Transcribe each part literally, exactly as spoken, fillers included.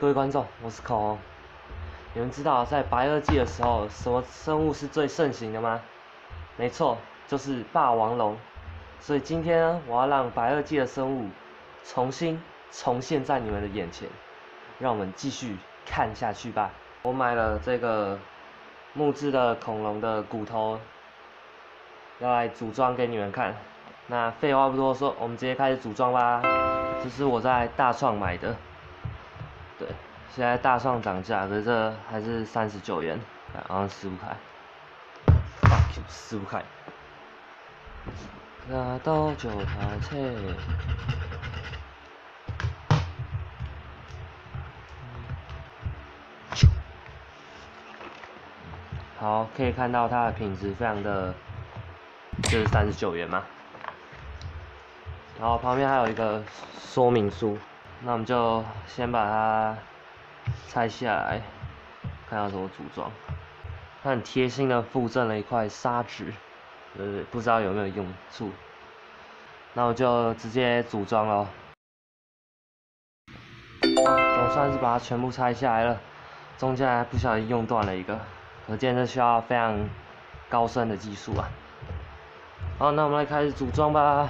各位观众，我是口红。你们知道在白垩纪的时候，什么生物是最盛行的吗？没错，就是霸王龙。所以今天呢，我要让白垩纪的生物重新重现在你们的眼前，让我们继续看下去吧。我买了这个木质的恐龙的骨头，要来组装给你们看。那废话不多说，我们直接开始组装吧。这是我在大创买的。对，现在大创涨价，可是这还是三十九元，好像撕不开。fuck you， 撕不开。拿到九台车。好，可以看到它的品质非常的，就是三十九元嘛。然后旁边还有一个说明书，那我们就先把它拆下来，看要怎么组装。它很贴心的附赠了一块砂纸，呃，不知道有没有用处。那我就直接组装咯。总算是把它全部拆下来了，中间还不小心用断了一个，可见这需要非常高深的技术啊。好，那我们来开始组装吧。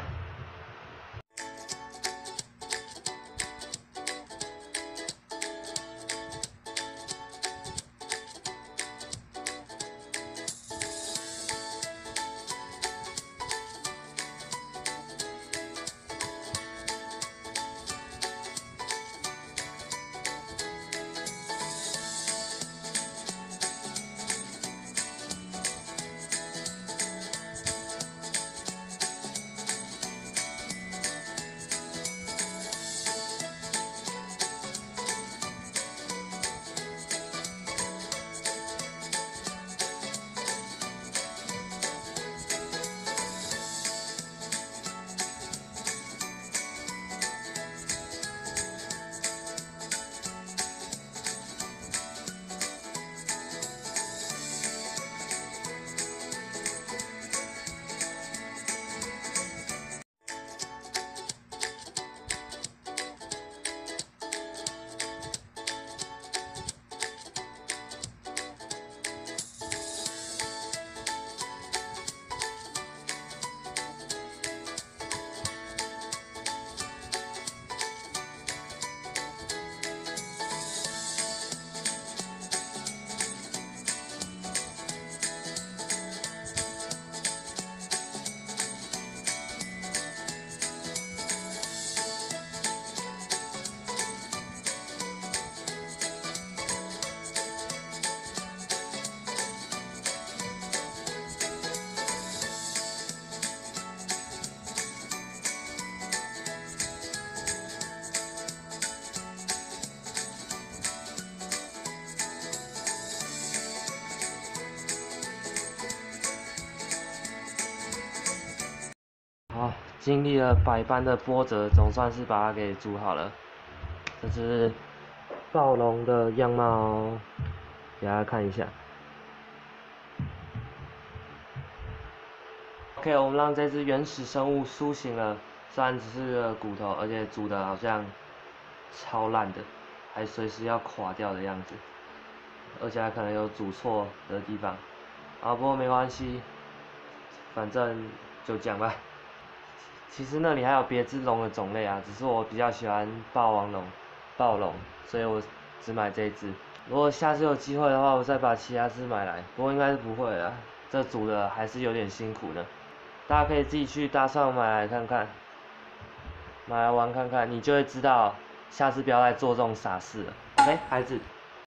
好，经历了百般的波折，总算是把它给组好了。这是暴龙的样貌，给大家看一下。OK， 我们让这只原始生物苏醒了，虽然只是个骨头，而且煮的好像超烂的，还随时要垮掉的样子，而且还可能有煮错的地方。啊，不过没关系，反正就这样吧。其实那里还有别只龙的种类啊，只是我比较喜欢霸王龙、暴龙，所以我只买这一只。如果下次有机会的话，我再把其他只买来，不过应该是不会的，这煮的还是有点辛苦的。大家可以自己去大创买来看看，买来玩看看，你就会知道，下次不要再做这种傻事了。OK， 孩子。